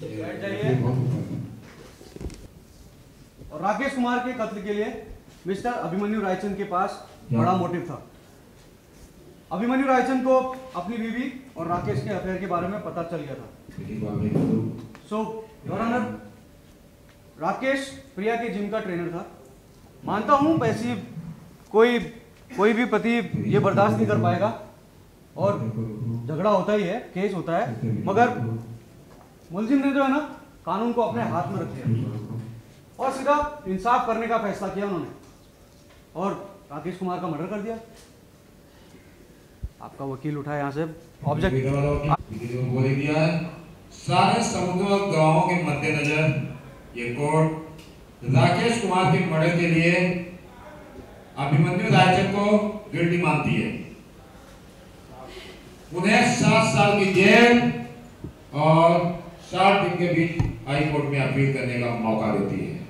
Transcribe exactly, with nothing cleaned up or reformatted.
बैठ जाइए। और राकेश कुमार के कत्ल के लिए मिस्टर अभिमन्यु रायचंद के पास बड़ा मोटिव था। अभिमन्यु रायचंद को अपनी बीवी और राकेश के अफेयर के बारे में पता चल गया था। So your honour, Rakesh Priya के जिम का ट्रेनर था। मानता हूं पैसे कोई कोई भी पति ये बर्दाश्त नहीं कर पाएगा और झगड़ा होता ही है, केस होता है, मगर मुलजिम ने जो है ना कानून को अपने हाथ में रख लिया और सीधा इंसाफ करने का फैसला किया उन्होंने और राकेश कुमार का मर्डर कर दिया। आपका वकील उठा यहाँ से ऑब्जेक्ट बोल दिया है। सारे सबूतों और गवाहों के मद्देनजर ये कोर्ट राकेश कुमार के मर्डर के लिए अभिमन्यु रायचंद को गिल्टी मानती है। उन्हें सात साल की जेल और साठ दिन के बीच हाई कोर्ट में अपील करने का मौका देती है।